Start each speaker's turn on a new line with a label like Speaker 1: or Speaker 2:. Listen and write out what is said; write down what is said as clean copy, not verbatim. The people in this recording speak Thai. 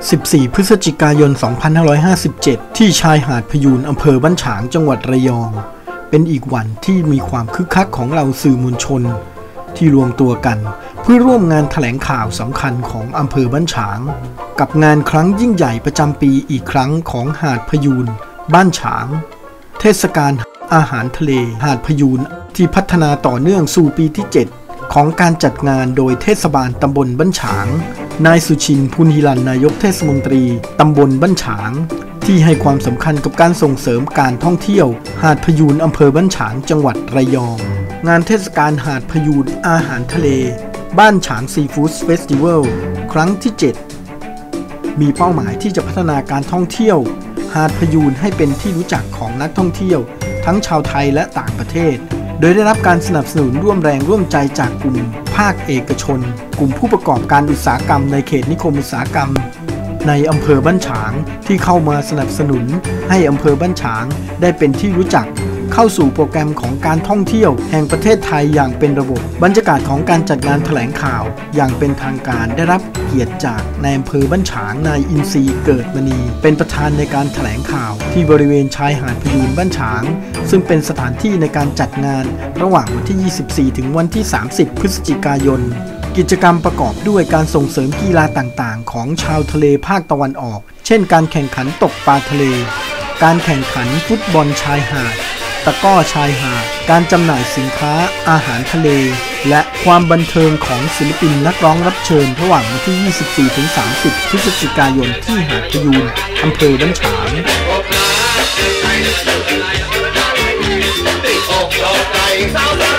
Speaker 1: 14 พฤศจิกายน 2557 ที่ชายหาดพยูนอำเภอบ้านฉางจังหวัดระยองเป็นอีกวันที่มีความคึกคักของเราสื่อมวลชนที่รวมตัวกันเพื่อร่วมงานแถลงข่าวสำคัญของอำเภอบ้านฉางกับงานครั้งยิ่งใหญ่ประจำปีอีกครั้งของหาดพยูนบ้านฉางเทศกาลอาหารทะเลหาดพยูนที่พัฒนาต่อเนื่องสู่ปีที่ 7 ของการจัดงานโดยเทศบาลตำบลบ้านฉางนายสุชินต์ พุนหิรันนายกเทศมนตรีตำบลบ้านฉางที่ให้ความสำคัญกับการส่งเสริมการท่องเที่ยวหาดพยูนอำเภอบ้านฉางจังหวัดระยองงานเทศกาลหาดพยูนอาหารทะเลบ้านฉางซีฟู้ดเฟสติวัลครั้งที่ 7 มีเป้าหมายที่จะพัฒนาการท่องเที่ยวหาดพยูนให้เป็นที่รู้จักของนักท่องเที่ยวทั้งชาวไทยและต่างประเทศโดยได้รับการสนับสนุนร่วมแรงร่วมใจจากกลุ่มภาคเอกชนกลุ่มผู้ประกอบการอุตสาหกรรมในเขตนิคมอุตสาหกรรมในอำเภอบ้านฉางที่เข้ามาสนับสนุนให้อำเภอบ้านฉางได้เป็นที่รู้จักเข้าสู่โปรแกรมของการท่องเที่ยวแห่งประเทศไทยอย่างเป็นระบบบรรยากาศของการจัดงานแถลงข่าวอย่างเป็นทางการได้รับเกียรติจากนายอำเภอบ้านฉางนายอินทรีย์เกิดมณีเป็นประธานในการแถลงข่าวที่บริเวณชายหาดพยูนบ้านฉางซึ่งเป็นสถานที่ในการจัดงานระหว่างวันที่ 24 ถึงวันที่ 30 พฤศจิกายนกิจกรรมประกอบด้วยการส่งเสริมกีฬาต่างๆของชาวทะเลภาคตะวันออกเช่นการแข่งขันตกปลาทะเลการแข่งขันฟุตบอลชายหาดตะกร้อชายหาดการจำหน่ายสินค้าอาหารทะเลและความบันเทิงของศิลปินนักร้องรับเชิญระหว่างวันที่ 24 ถึง 30 พฤศจิกายนที่หาดพยูนอำเภอบ้านฉางสาว